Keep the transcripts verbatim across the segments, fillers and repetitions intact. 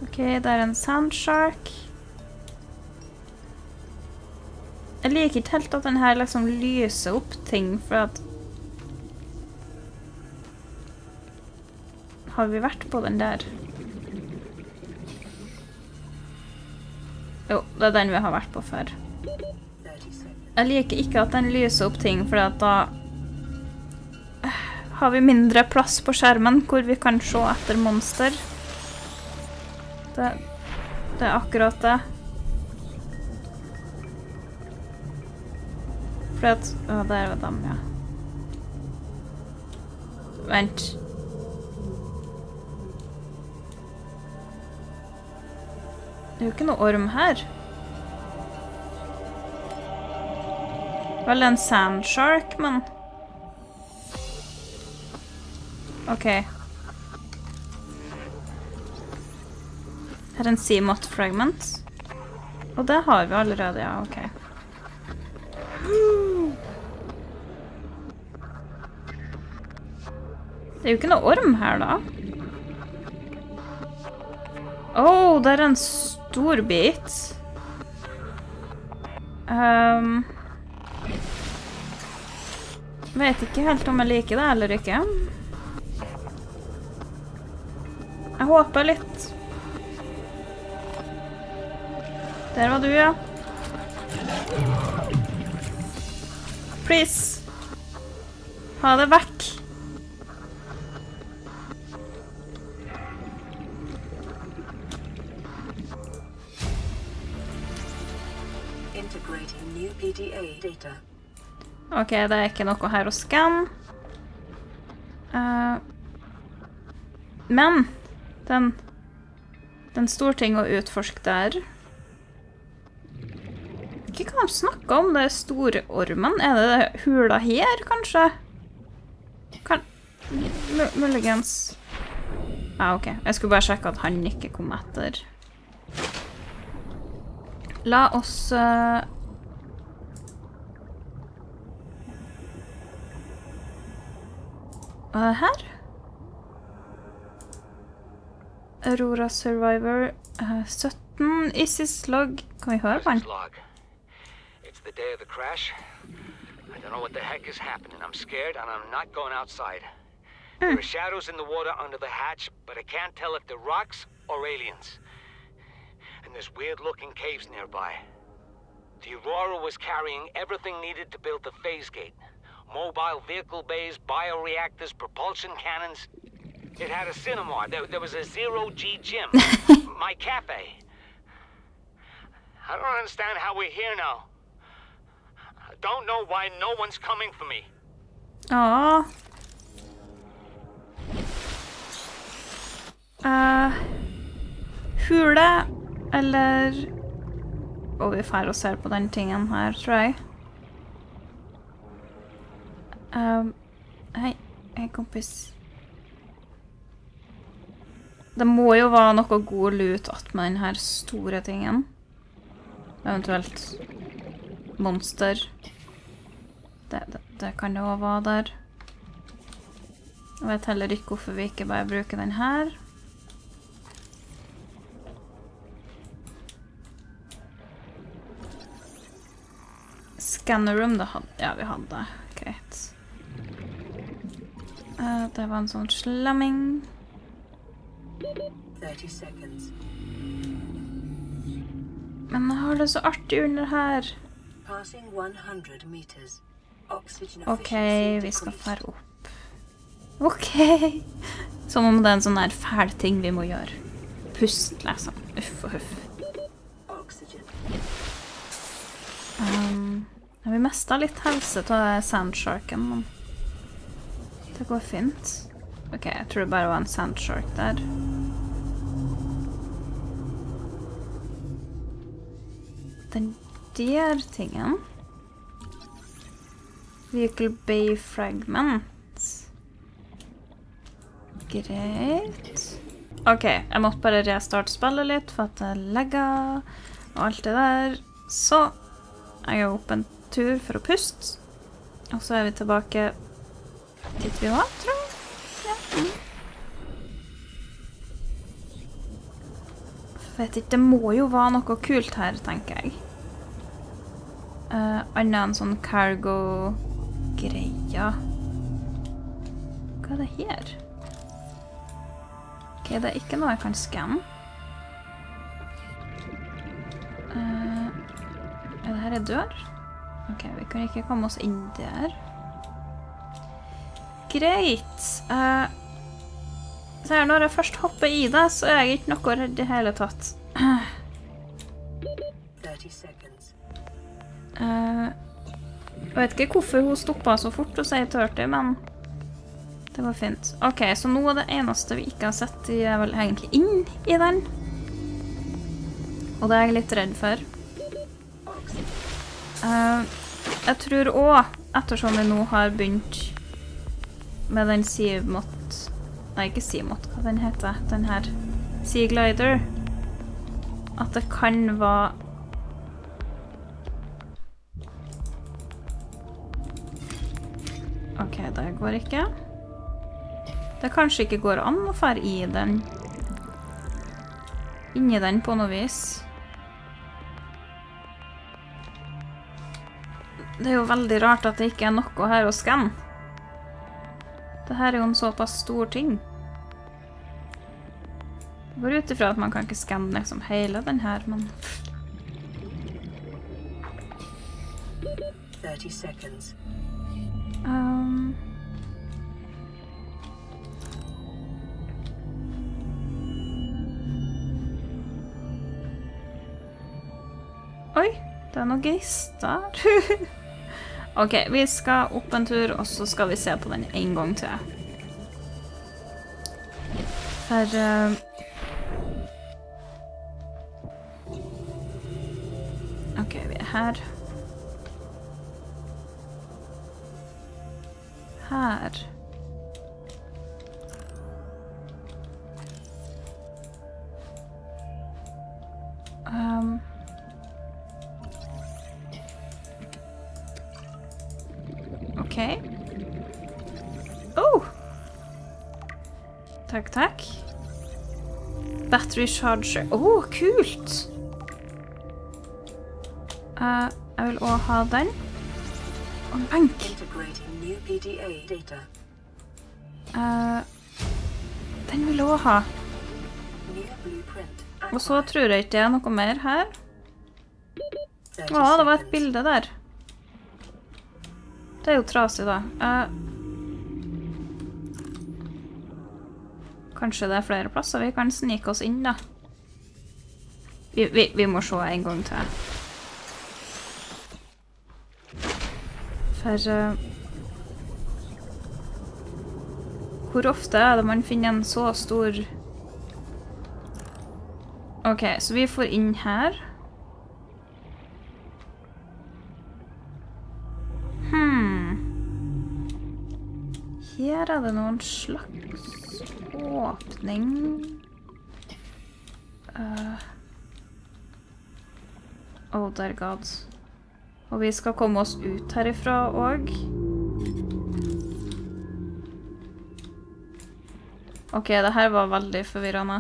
Ok, det er en sandshark. Jeg liker ikke helt at den her liksom lyser opp ting, for at... Har vi vært på den der? Jo, det er den vi har vært på før. Jeg liker ikke at den lyser opp ting, for at da... Har vi mindre plass på skjermen, hvor vi kan se etter monster. Det, det er akkurat det. For at... Å, der var dem, ja. Vent. Det er jo ikke noe orm her. Vel, en sandshark, men... Ok. Her er en seamoth fragment. Og det har vi allerede, ja, ok. Det er jo ikke noe orm her, da. Åh, det er en stor bit. Um, vet ikke helt om jeg liker det eller ikke. Jeg håper litt. Der var du, ja. Please. Ha det vekk. Ok, det er ikke noe her å skanne. Uh, men den, den store ting å utforske der. Ikke kan de snakke om det store ormen. Er det det hula her, kanskje? Kan... Muligens... Ja, ok. Jeg skulle bare sjekke at han ikke kom etter. La oss... Uh... Hva er det her? Aurora Survivor uh, sytten, Isis log. Kan vi høre på den? It's the day of the crash. I don't know what the heck is happening. I'm scared and I'm not going outside. Mm. There are shadows in the water under the hatch, but I can't tell if they're rocks or aliens. And there's weird looking caves nearby. The Aurora was carrying everything needed to build the phase gate. Mobile vehicle bays, bioreactors, propulsion cannons. It had a cinema. There, there was a zero-G gym. My cafe. I don't understand how we're here now. I don't know why no one's coming for me. Aww. Uh, hule, eller... Og vi får og ser på den tingen her, tror jeg. Um, hei, hei kompis. Det må jo være noe god lut at med den her store tingen. Eventuelt monster. Det, det, det kan jo være der. Jeg vet heller ikke hvorfor vi ikke bare bruker den her. Scanner room, det hadde, ja, vi hadde det. Greit. Uh, det var en sånn slemming. Men jeg har det så artig under her. Ok, vi skal fære opp. Ok. Som om det er en sånn her fæl ting vi må gjøre. Pust, liksom. Uff og huff. Um, vi mistet litt helse til sandsharken, men det går fint. Ok, jeg tror det bare var en sandshark der. Den der tingen. Vehicle Bay Fragment. Greit. Ok, jeg måtte bare restarte spillet litt for at det legger og alt det der. Så jeg er opp en tur for å puste. Og så er vi tilbake dit vi var, tror jeg. Ja. vet ikke, det må jo være noe kult her, tenker jeg. Uh, annet enn sånn cargo-greia. Hva er det her? Ok, det er ikke noe jeg kan skanne. Uh, er det her en dør? Ok, vi kan ikke komme oss inn der. Greit. Uh, så her, når jeg først hopper i det, så er jeg ikke noe redd i hele tatt. Uh, jeg vet ikke hvorfor hun stoppet så fort å si tretti, men det var fint. Ok, så nå er det eneste vi ikke har sett, de er vel egentlig inn i den. Og det er jeg litt redd for. Uh, jeg tror også, ettersom vi nå har begynt med den Seamot, nei, ikke Seamot, hva den heter, den her Sea Glider, at det kan være ok, det går ikke. Det kanskje ikke går an å fære i den. Inni den på noe vis. Det er jo veldig rart at det ikke er noe her å skanne. Dette er jo en såpass stor ting. Det går ut ifra at man kan ikke skanne liksom hele den her, men... thirty seconds. Um... Oi, det er noen geister. Ok, vi skal opp en tur, og så skal vi se på den en gang til. For... Uh... Ok, vi er her. Her. Um... Ok. Oh! Takk, takk. Battery charger. Oh, kult! Uh, jeg vil også ha den. Og en bank. Uh, den vil jeg også ha. Og så tror jeg ikke det er noe mer her. Å, det var et bilde der. Det er jo trasig da. Uh, kanskje det er flere plasser vi kan snike oss inn da. Vi, vi, vi må se en gang til. For... Uh, hvor ofte er det man finner en så stor... Ok, så vi får inn her. Hmm. Her er det noen slags åpning. Uh. Oh, dear god. Og vi skal komme oss ut herifra også. Ok, det her var veldig forvirrende.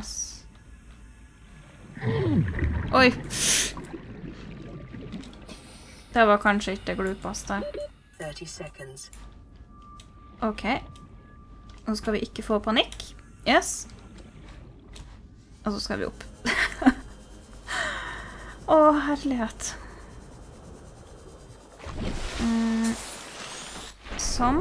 Oi! Det var kanskje ikke det glupeste. Ok. Nå skal vi ikke få panikk. Yes. Og så skal vi opp. Åh, herlighet. Mm. Sånn.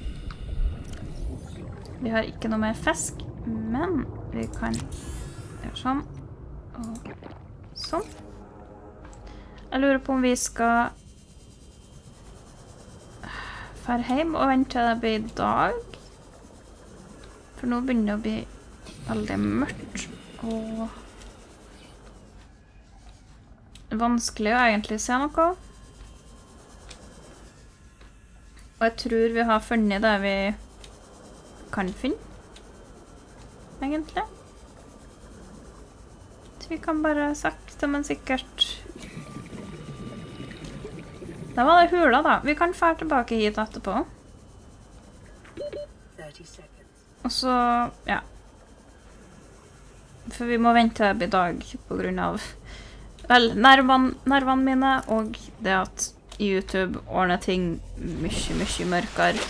Vi har ikke noe mer fisk, men vi kan gjøre sånn. Og sånn. Jeg lurer på om vi skal fære hjem og vente til det blir dag. For nå begynner det å bli veldig mørkt og vanskelig å egentlig se noe. Og jeg tror vi har funnet det vi kan finne, egentlig. Så vi kan bare sakte, men sikkert... Det var det hula da. Vi kan fære tilbake hit etterpå. Og så, ja. for vi må vente til det blir dag på grunn av vel, nervene, nervene mine, og det at YouTube ordner ting mye, mye mørkere.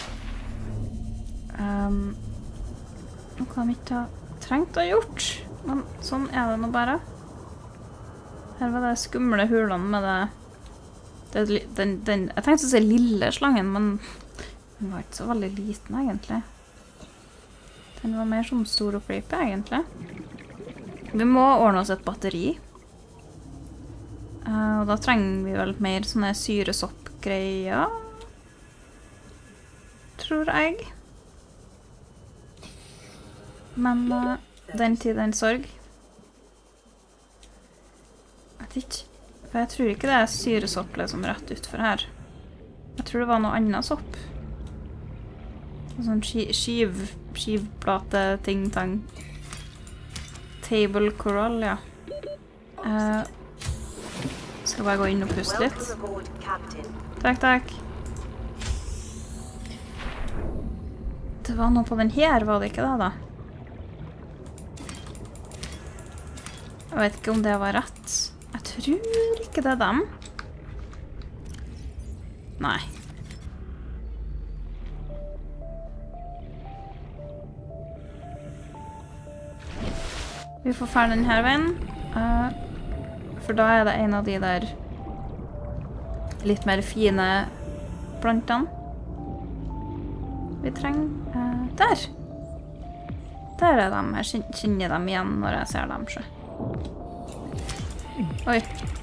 Um, noe de ikke har trengt å ha gjort, men sånn er det nå bare. Her var det skumle hulene med det, det den, den, jeg tenkte å si lille slangen, men den var ikke så veldig liten egentlig. Den var mer som stor og creepy egentlig. Vi må ordne oss et batteri. Uh, og da trenger vi vel mer sånne syresoppgreier. Tror jeg. Men uh, den tid, den sorg. Jeg vet ikke. For jeg tror ikke det er syresopp liksom rett utfor her. Jeg tror det var noe annet sopp. Sånn skiv, skivplate, ting-tang. Table coral, ja. Uh, skal bare gå inn og puste litt. Takk, takk. Det var noe på den her, var det ikke det da? Jeg vet ikke om det var rett. Jeg tror ikke det er dem. Nei. Vi får fære denne veien, uh, for da er det en av de der litt mer fine plantene vi trenger. Uh, der! Der er de, jeg kjenner dem igjen når jeg ser dem. Så. Oi.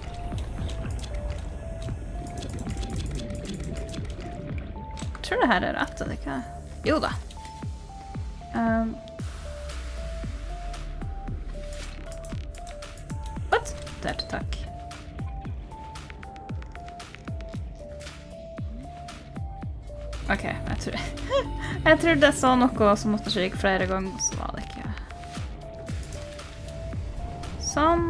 Jeg tror det her er rett, er det ikke? Jo da. Um, Der, takk. Ok, jeg tror jeg tror det så noe som måtte skje flere ganger, så var det ikke. Sånn.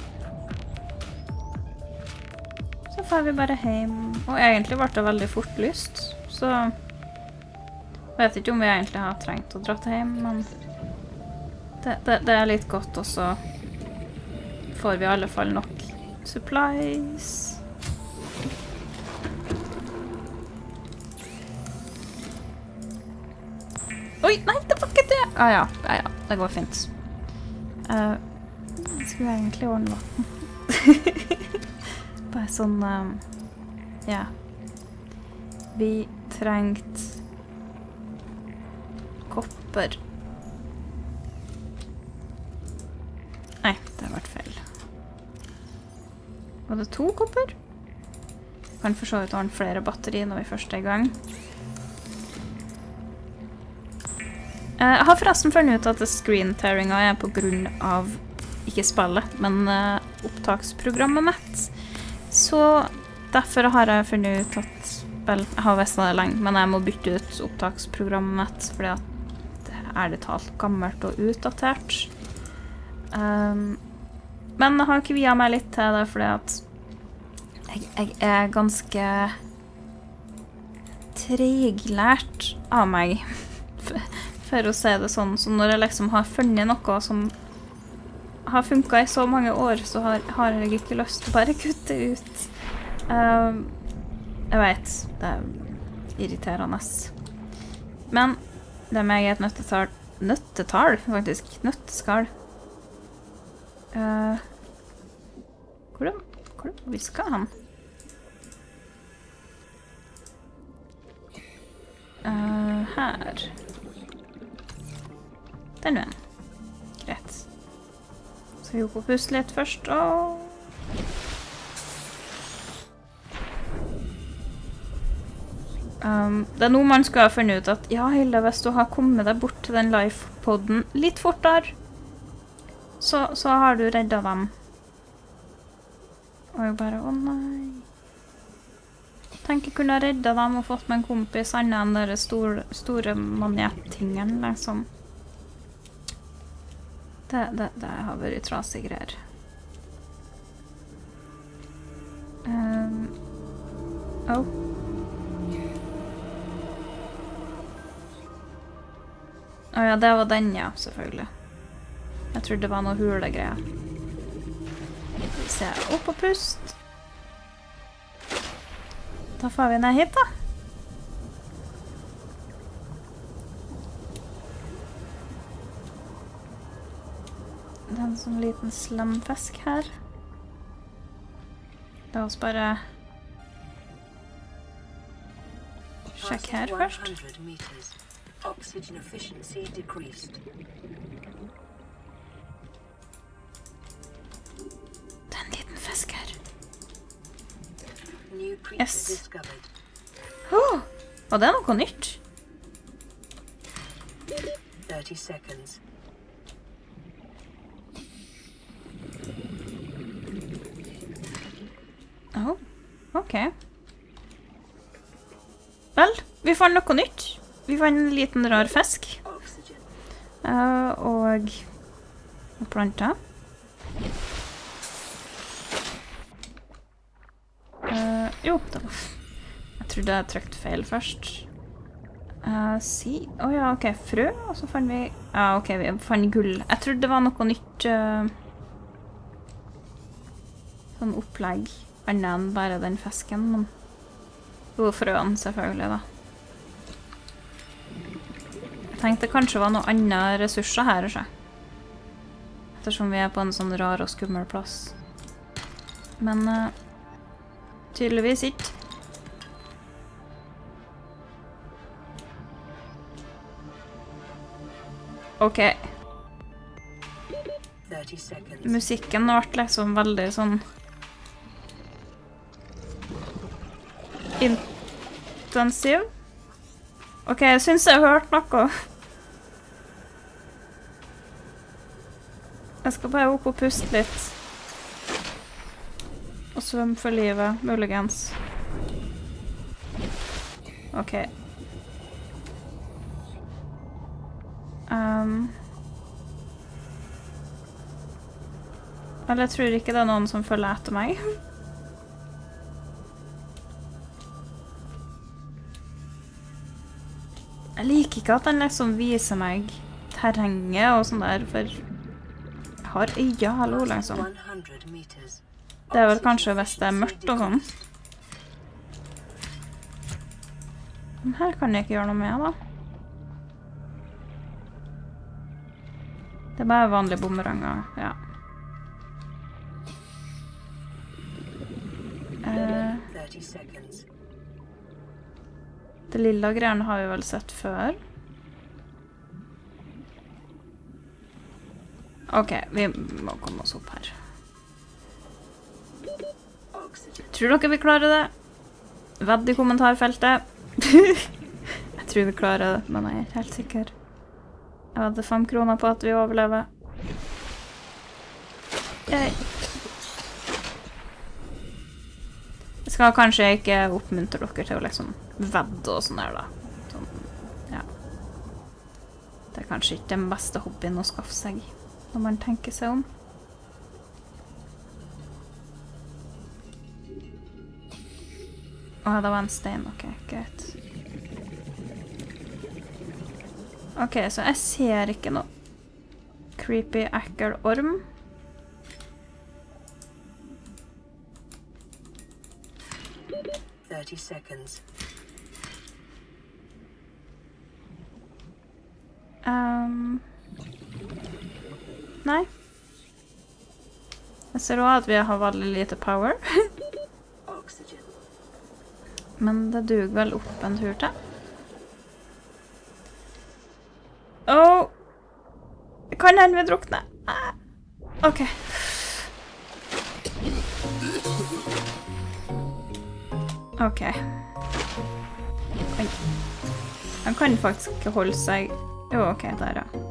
Så får vi bare hjem. Og egentlig ble det veldig fort lyst, så jeg vet ikke om vi egentlig har trengt å dra til hjem, men det, det, det er litt godt også. Får vi i alle fall nok supplies. Oi, nei, det var ikke det! Ah, ja, ja, ja, det går fint. Uh, jeg skulle egentlig ordne vann. Bare sånn, um, ja. Vi trengt kopper. Nei, det har vært feil. Var det to kopper? Jeg kan for så vidt ordne flere batteri når vi først er i gang. Jeg har forresten funnet ut at screen-tearinga er på grunn av, ikke spillet, men opptaksprogrammet mitt. Så derfor har jeg funnet ut at, vel, jeg har visst det lenge, men jeg må bytte ut opptaksprogrammet mitt, fordi at det er det talt gammelt og utdatert. Um, men jeg har ikke via meg litt til det, fordi at jeg, jeg er ganske treglært av meg, for, for å si det sånn. Så når jeg liksom har funnet noe som har funket i så mange år, så har, har jeg ikke lyst til å bare kutte ut. Um, jeg vet, det er irriterende. Men det er meg et nøttetall, nøttetall faktisk, nøtteskall. Uh, hvor er hvor er vi skal han? Uh, her. Den veien. Greit. Så vi går på puste litt først, og... Um, det er noe man skal ha funnet ut at, ja Hilde, hvis du har kommet deg bort til den live-podden litt fortere, Så, så har du reddet dem. Og jeg bare, å nei. Tenk jeg kunne ha reddet dem og fått med en kompis annet enn den store, store manettingen, liksom. Det, det, det har vært trasig greier. Um, oh. Å ja, det var den, ja, selvfølgelig. Jeg trodde det var noe hulegreier. Skal vi se, opp og pust. Da får vi ned hit da. Det er en sånn liten slamfisk her. La oss bare sjekke her først. Oxygen efficiency decreased. Det er en liten fisk her. New creature Yes. discovered. Åh, var det noe nytt? thirty seconds. Åh, ok. Vel, vi fant noe nytt. Vi fant en liten rar fisk. Oxygen. Uh, og planter. Uh, jo, det var... Jeg trodde jeg trykte feil først. Uh, si... Åh oh, ja, ok, frø, og så fant vi... Ja, ok, vi fant gull. Jeg trodde det var noe nytt... Uh, sånn opplegg. Annet enn bare den fisken, men... Jo, frøen, selvfølgelig, da. Jeg tenkte kanskje det var noen andre ressurser her, ikke? Ettersom vi er på en sånn rar og skummel plass. Men uh, tydeligvis ikke. Ok. thirty seconds. Musikken ble liksom veldig sånn... intensiv. Ok, jeg synes jeg har hørt noe. Jeg skal bare opp og puste litt. Og svømme for livet, muligens. Ok. Um. Eller jeg tror ikke det er noen som følger etter meg. Jeg liker ikke at den liksom viser meg terrenget og sånn der, for jeg har øya, hallo, liksom. one hundred meters. Det er vel kanskje hvis det er mørkt og sånn. Den her kan jeg ikke gjøre noe med, da. Det er bare vanlige bomeranger, ja. Eh, thirty seconds. det lilla greiene har vi vel sett før. Ok, vi må komme oss opp her. Oxygen. Tror dere vi klarer det? Vedd i kommentarfeltet. Jeg tror vi klarer det, men jeg er ikke helt sikker. Jeg hadde fem kroner på at vi overlever. Yay. Jeg skal kanskje ikke oppmuntre dere til å liksom vedde og sånn der da. Sånn, ja. Det er kanskje ikke den beste hobbyen å skaffe seg, når man tenker seg om. Åh, det var en stein, ok, greit. Ok, så jeg ser ikke noe creepy, ekkel orm. thirty seconds. Um, nei. Jeg ser også at vi har veldig lite power. Oxygen. Men det duger vel opp en tur til. Åh! Kan hende vi drukne? Ah. Ok. Ok. Oi. Han kan faktisk ikke holde seg... Jo, ok, der ja.